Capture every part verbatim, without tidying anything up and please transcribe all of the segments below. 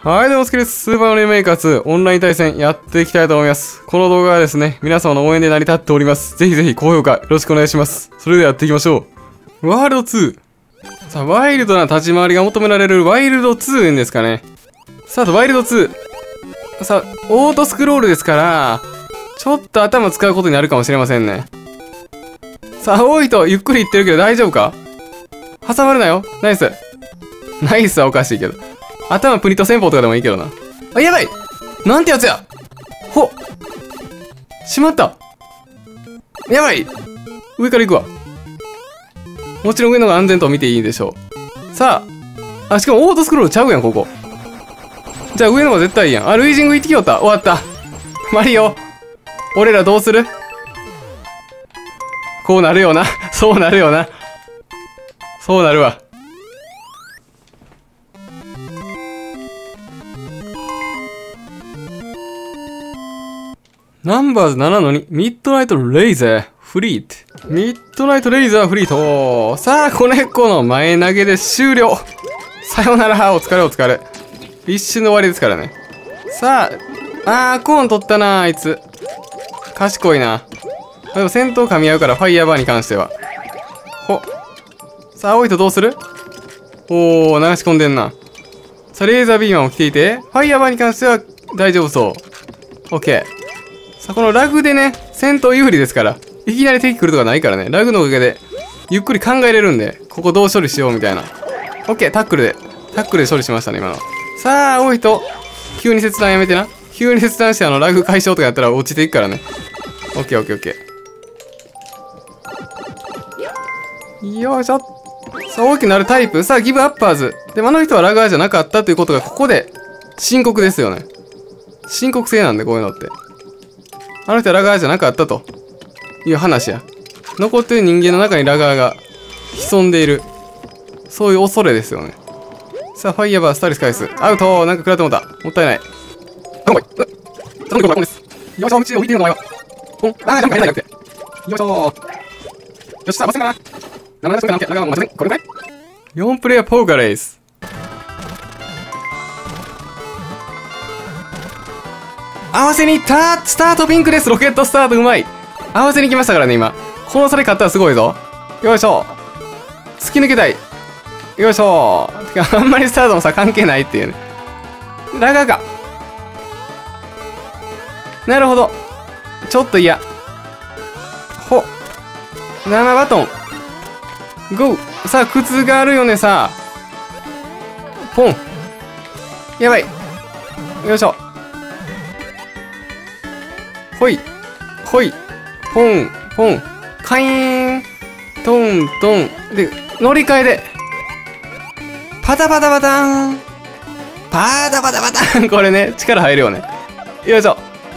はい、どうも、すけです。スーパーマリオメーカーツーオンライン対戦やっていきたいと思います。この動画はですね、皆様の応援で成り立っております。ぜひぜひ高評価よろしくお願いします。それではやっていきましょう。ワールドツー。さあ、ワイルドな立ち回りが求められるワイルドツーですかね。さあ、ワイルドツー。さあ、オートスクロールですから、ちょっと頭使うことになるかもしれませんね。さあ、青いとゆっくりいってるけど大丈夫か？挟まるなよ。ナイス。ナイスはおかしいけど。頭プリット戦法とかでもいいけどな。あ、やばい！なんてやつや！ほっ！しまった！やばい！上から行くわ。もちろん上の方が安全と見ていいでしょう。さあ。あ、しかもオートスクロールちゃうやん、ここ。じゃあ上の方が絶対いいやん。あ、ルイージング行ってきよった。終わった。マリオ。俺らどうする？こうなるよな。そうなるよな。そうなるわ。ナンバーズななのに、ミッドナイトレイザー、フリート。ミッドナイトレイザー、フリート。さあ、子猫の前投げで終了。さよなら、お疲れお疲れ。一瞬の終わりですからね。さあ、あー、コーン取ったな、あいつ。賢いな。でも戦闘噛み合うから、ファイヤーバーに関しては。ほ。さあ、青いとどうする？おー、流し込んでんな。さあ、レーザービーマンも来ていて、ファイヤーバーに関しては大丈夫そう。オッケー。さあ、このラグでね、戦闘有利ですから。いきなり敵来るとかないからね。ラグのおかげで、ゆっくり考えれるんで、ここどう処理しようみたいな。オッケー、タックルで。タックルで処理しましたね、今の。さあ、青い人。急に切断やめてな。急に切断してあの、ラグ解消とかやったら落ちていくからね。オッケー、オッケー、オッケー。よいしょ。さあ、大きくなるタイプ。さあ、ギブアッパーズ。でもあの人はラガーじゃなかったということが、ここで、深刻ですよね。深刻性なんで、こういうのって。あの人はラガーじゃなかったという話や。残ってる人間の中にラガーが潜んでいる。そういう恐れですよね。さあ、ファイヤーバースタリス返す。アウトー。なんか食らってもうた。もったいない。あ、ごめん。頼む、これ、です。よいしょ、道を置いてるの前は。ポン。あー、なんか変なくて。よいしょー。よし、さあ、ませんかな。生出しとかなんけ。ラガーも待ちね。これくらい ?よん プレイヤーポーカーレース。合わせに行ったスタートピンクです。ロケットスタートうまい。合わせに行きましたからね、今。この差で勝ったらすごいぞ。よいしょ。突き抜けたい。よいしょ。てか、あんまりスタートの差関係ないっていうね。ラガーか。なるほど。ちょっと嫌。ほ。生バトン。ゴー。さあ、靴があるよね、さあ。ポン。やばい。よいしょ。ほい、ほい、ポン、ポン、カイーン、トン、トン。で、乗り換えで、パタパタパターン、パタパタパターン。これね、力入るよね。よいしょ。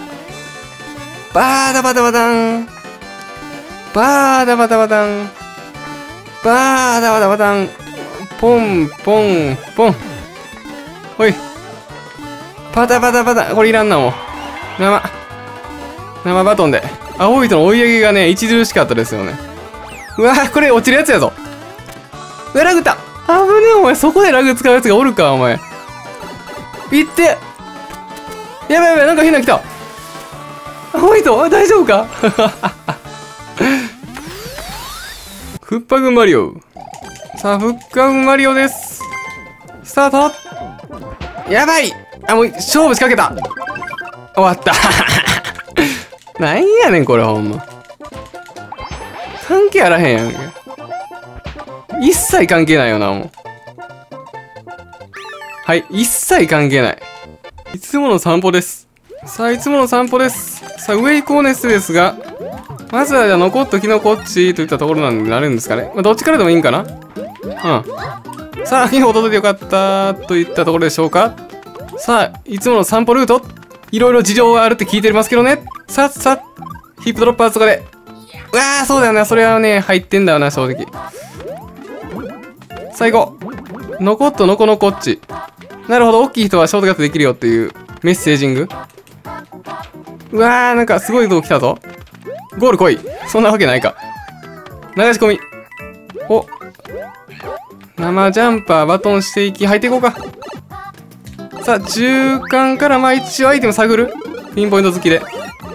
パタパタパターン、パタパタパターン、パタパタパターン、ポン、ポン、ポン。ほい。パタパタパタ、これいらんなもん。生。生バトンで。青い人の追い上げがね、著しかったですよね。うわぁ、これ落ちるやつやぞ。うわ、ラグった。危ねえ、お前。そこでラグ使うやつがおるか、お前。いって。やばいやばい、なんか変な来た。青い人、大丈夫かフッパグマリオ。さあ、フッパグマリオです。スタート。やばい。あ、もう、勝負仕掛けた。終わった。なんやねんこれほんま。関係あらへんやんけ。一切関係ないよな、もう。はい、一切関係ない。いつもの散歩です。さあ、いつもの散歩です。さあ、ウェイコーネスですが、まずはじゃあ残っときのこっちといったところなんでなるんですかね。まあ、どっちからでもいいんかな。うん。さあ、昨日届いてよかったといったところでしょうか。さあ、いつもの散歩ルート。いろいろ事情があるって聞いてますけどね。さっさっ。ヒップドロッパーズとかで。うわー、そうだよな。それはね、入ってんだよな、正直。最後。のこっとのこのこっち。なるほど、大きい人はショートカットできるよっていうメッセージング。うわー、なんかすごいとこ来たぞ。ゴール来い。そんなわけないか。流し込み。お。生ジャンパー、バトンしていき、入っていこうか。 さあ、中間からまあ一応アイテム探る。ピンポイント好きで。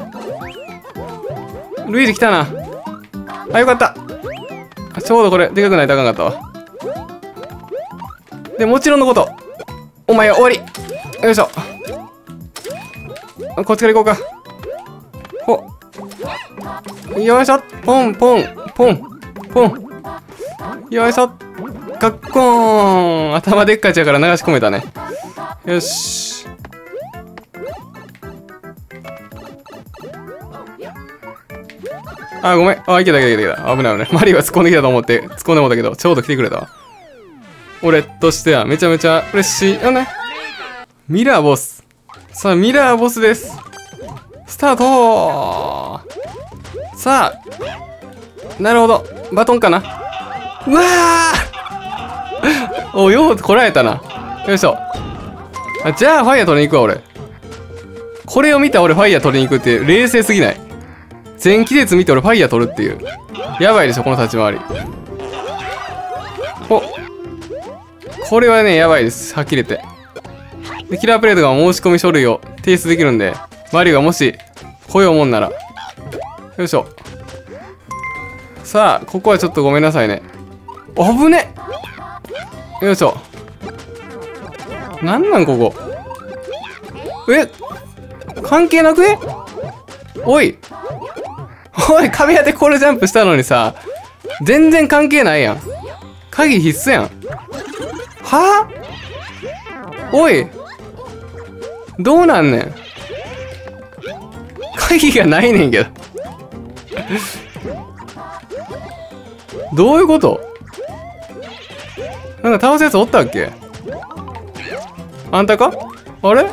ルイージ来たな。あ、よかった。ちょうどこれ、でかくないとあかんかったわ。で、もちろんのこと。お前は終わり。よいしょ。こっちから行こうか。ほ。よいしょ。ポン、ポン、ポン、ポン。よいしょ。ガッコーン。頭でっかちやから流し込めたね。よし。あ、ごめん。あ、いけたいけたいけた。危ない危ない。マリーは突っ込んできたと思って突っ込んでもったけど、ちょうど来てくれたわ。俺としてはめちゃめちゃ嬉しいよね。ミラーボス。さあ、ミラーボスです。スタート。さあ。なるほど。バトンかな。うわーお、ようこらえたな。よいしょ。あ、じゃあ、ファイヤー取りに行くわ、俺。これを見た俺、ファイヤー取りに行くって冷静すぎない？全気絶見て俺、ファイヤー取るっていう。やばいでしょ、この立ち回り。お。これはね、やばいです。はっきり言って。で、キラープレイとか申し込み書類を提出できるんで、マリオがもし来ようもんなら。よいしょ。さあ、ここはちょっとごめんなさいね。あぶね。よいしょ。なんなんここ。え、関係なくね？おい。おい、壁当てコールジャンプしたのにさ、全然関係ないやん。鍵必須やん。はぁ？おい。どうなんねん。鍵がないねんけど。どういうこと？なんか倒すやつおったっけ？あんたか？あれ？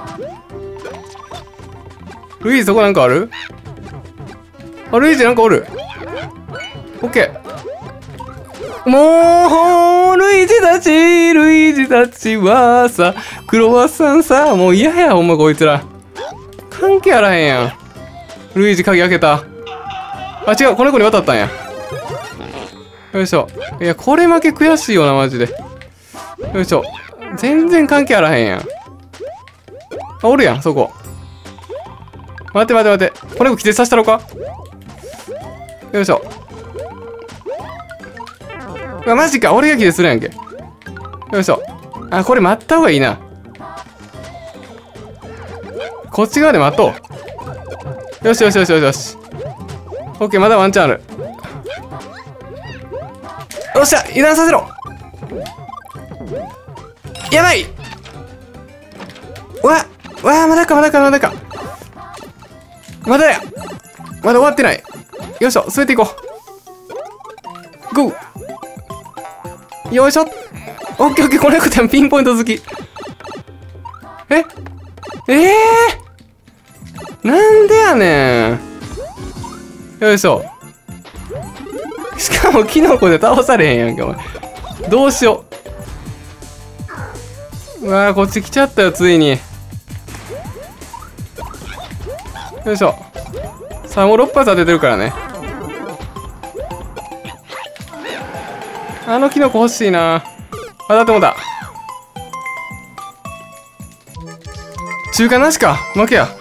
ルイージそこなんかある？あ、ルイージなんかおる。オッケー。もう、ルイージたち、ルイージたちはさ、クロワッサンさ、もう嫌や、ほんまこいつら。関係あらへんやん。ルイージ鍵開けた。あ、違う、この子に渡ったんや。よいしょ。いや、これ負け悔しいよな、マジで。よいしょ。全然関係あらへんやん。あ、おるやん、そこ。待って待って待って。これも規定させたろか？よいしょ。うわ、マジか。俺が規定するやんけ。よいしょ。あ、これ待った方がいいな。こっち側で待とう。よしよしよしよしよし。オッケー、まだワンチャンある。よっしゃ、油断させろ。やばい。わ、わ、まだかまだかまだか。まだや。まだ終わってない。よいしょ、滑っていこう。ゴー。よいしょ。オッケーオッケー、これよくてもピンポイント好き。ええー、なんでやねん。よいしょ。しかもキノコで倒されへんやんけ、お前。どうしよう。うわー、こっち来ちゃったよ、ついに。よいしょ。さあ、もうろっ発当ててるからね。あのキノコ欲しいな。当たってもうた。中華なしか。負けや。